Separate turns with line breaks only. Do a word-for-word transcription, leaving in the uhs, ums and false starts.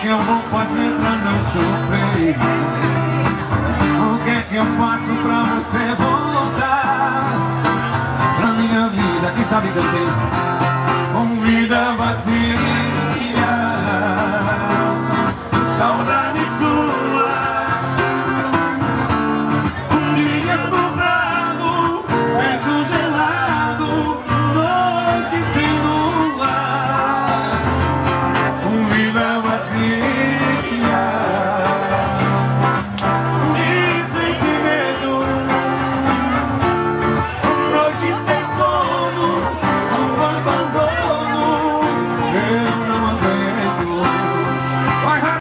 que eu vou fazer pra não sofrer? O que é que eu faço pra você voltar pra minha vida? Quem sabe que eu tenho com vida vazia?